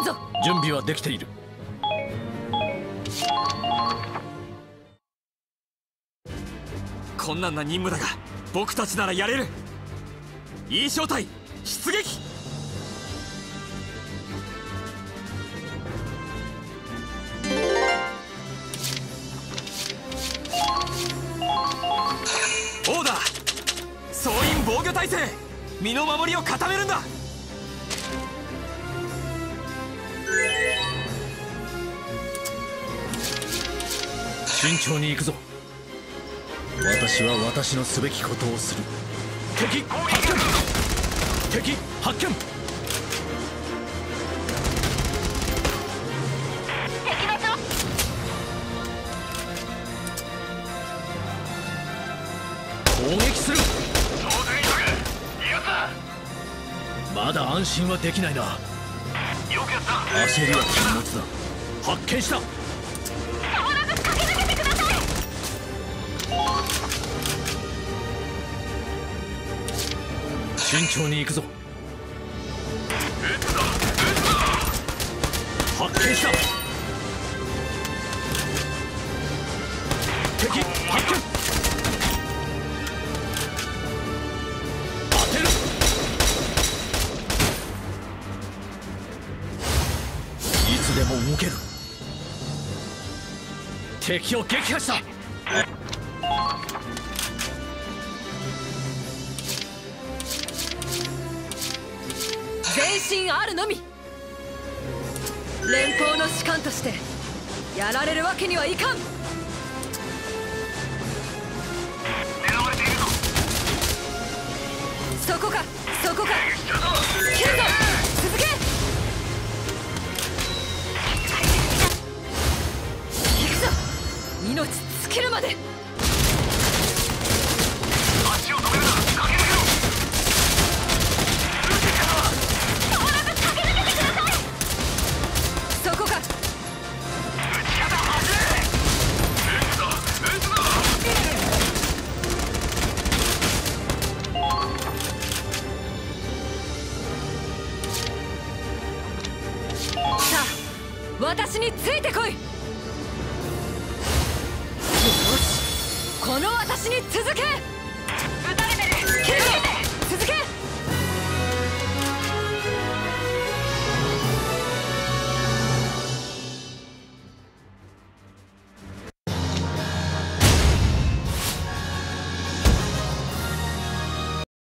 ぞ。 準備はできている。 困難な任務だが僕たちならやれる。いい正体出撃。オーダー総員防御態勢。身の守りを固めるんだ。 慎重に行くぞ。私は私のすべきことをする。敵発見。敵発見。 敵滅。 攻撃する。まだ安心はできないな。焦りは禁物だ。発見した。慎重に行くぞ。発見した。敵発見。当てる。いつでも動ける。敵を撃破した。 全身あるのみ。連邦の士官としてやられるわけにはいかん。そこかそこか。切るぞ。続け。行くぞ。命尽きるまで。足を止めるな。駆け抜けろ。私についてこい。よし、この私に続け。